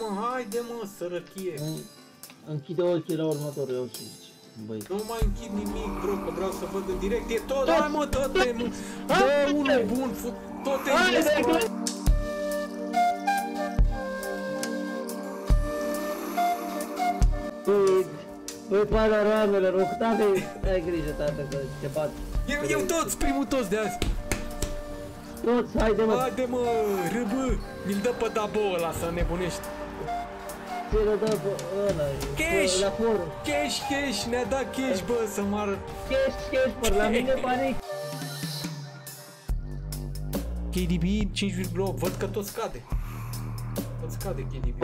haide mă, sărăchie. Închide ochii la următorul, eu să zici. Băi. Nu mai închid nimic, bro, că vreau să văd în direct. E tot, hai mă, dă-te, nu. Dă unul bun, tot e bun. Băi, panoramele, rog, tată, ai grijă, tată, că te bat. Eu toți, primul toți de azi. Toți, haide mă. Haide mă, râbă, mi-l dă pe Dabo ăla să nebunești. Ce-l dă pe ăla, cash, la forum. Cash, ne-a dat cash, bă, să mă arăt. Cash, bă, la mine panic. KDB 5,8, văd că tot scade. Tot scade KDB.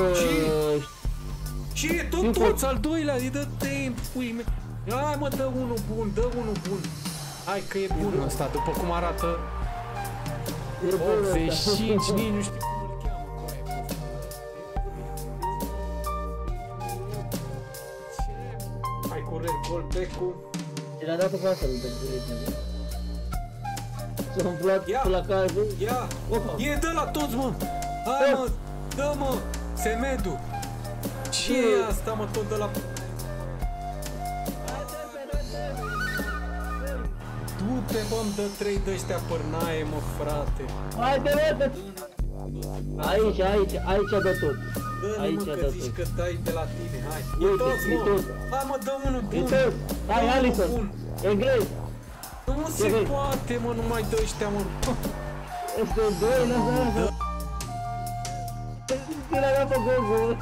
Ce e toți al doilea, îi dă timp, pui mei. Hai mă, dă unul bun, dă unul bun. Hai că e bun ăsta, după cum arată 85, nici nu știu cum îl cheamă. Hai cu red gold back-ul. Ce l-a dat cu asta lui Benzilit. S-a umplat placajul. Ia, e, dă la toți, mă. Hai mă, dă mă, Semedu. Ce e asta, mă, tot de la... Du-te, bă-mi dă 3 de-ăștia părnaie, mă, frate. Haide, mă, aici dă tot. Dă-ne, mă, că zici că dai de la tine, hai. E toți, mă. Hai, mă, dă unul bun. E toți. Hai, Alisson. E greu. Nu se poate, mă, numai dă ăștia, mă. Este 2, lasă. Că l-a dat pe Gogo.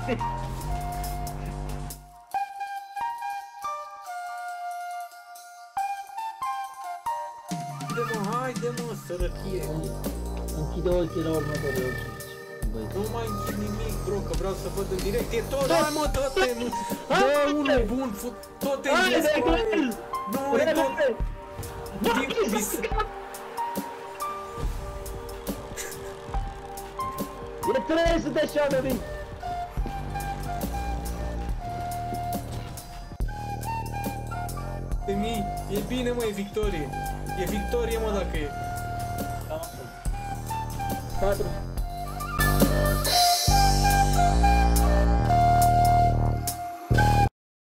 Haide mă, sărăchie. Închide ochii la următorul, eu să zici. Nu mai închid nimic, bro, că vreau să văd în direct. E tot, hai mă, dă-te, nu. Dă unul bun, tot e bun. Nu, e tot. E 300.000. E bine, mă, e victorie. E victorie, mă, dacă e. 4.